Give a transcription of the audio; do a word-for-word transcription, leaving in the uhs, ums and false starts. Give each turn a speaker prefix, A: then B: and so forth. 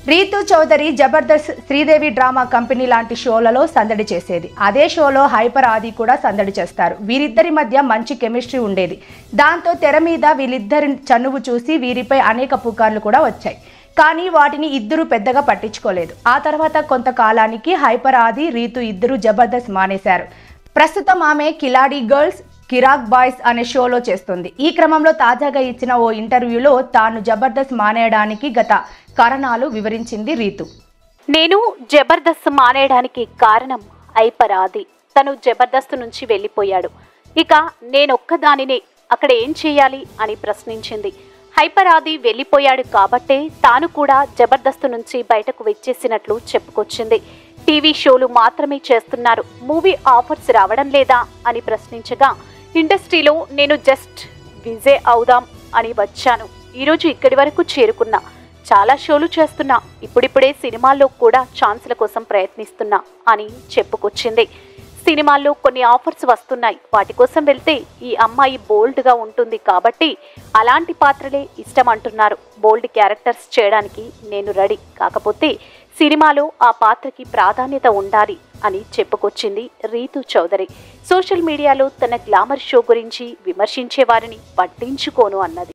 A: Ritu Chaudhary Jabardasth, Sridevi drama company లాంటి షోలలో సందడి చేసేది. అదే షోలో హైపర్ ఆది కూడా సందడి చేస్తారు. వీరిద్దరి మధ్య మంచి కెమిస్ట్రీ ఉండేది. దాంతో తెర మీద వీళ్ళిద్దరి చనువు చూసి వీరిపై అనేక పుకార్లు కూడా వచ్చాయి. కానీ వాటిని ఇద్దరు పెద్దగా పట్టించుకోలేదు. ఆ తర్వాత కొంతకాలానికి హైపర్ ఆది, రీతు ఇద్దరు జబర్దస్త్ మానేశారు. ప్రస్తుతం ఆమె కిలాడి గర్ల్స్, కిరాక్ బాయ్స్ అనే షోలో చేస్తుంది. ఈ క్రమంలో తాజాగా ఇచ్చిన ఓ ఇంటర్వ్యూలో తాను జబర్దస్త్ మానేయడానికి గత కారణాలు వివరించింది రీతు.
B: నేను జబర్దస్త్ మానేయడానికి కారణం హైపర్ ఆది. తను జబర్దస్త్ నుంచి వెళ్ళిపోయాడు. ఇక నేనొక్కదానినే అక్కడ ఏం చేయాలి అని ప్రశ్నించింది. హైపర్ ఆది వెళ్ళిపోయాడు కాబట్టే తాను కూడా జబర్దస్త్ నుంచి బయటకు వచ్చేసినట్లు చెప్పుకొచ్చింది. టీవీ షోలు మాత్రమే చేస్తున్నారు, మూవీ ఆఫర్స్ రావడం లేదా అని ప్రశ్నించగా, ఇండస్ట్రీలో నేను జస్ట్ బిజీ అవుదాం అని వచ్చాను. ఈరోజు ఇక్కడి వరకు చేరుకున్నా. చాలా షోలు చేస్తున్నా. ఇప్పుడిప్పుడే సినిమాల్లో కూడా ఛాన్సుల కోసం ప్రయత్నిస్తున్నా అని చెప్పుకొచ్చింది. సినిమాల్లో కొన్ని ఆఫర్స్ వస్తున్నాయి. వాటి కోసం వెళ్తే ఈ అమ్మాయి బోల్డ్గా ఉంటుంది కాబట్టి అలాంటి పాత్రలే ఇష్టం అంటున్నారు. బోల్డ్ క్యారెక్టర్స్ చేయడానికి నేను రెడీ. కాకపోతే సినిమాలో ఆ పాత్రకి ప్రాధాన్యత ఉండాలి అని చెప్పుకొచ్చింది రీతూ చౌదరి. సోషల్ మీడియాలో తన గ్లామర్ షో గురించి విమర్శించే వారిని పట్టించుకోను అన్నది.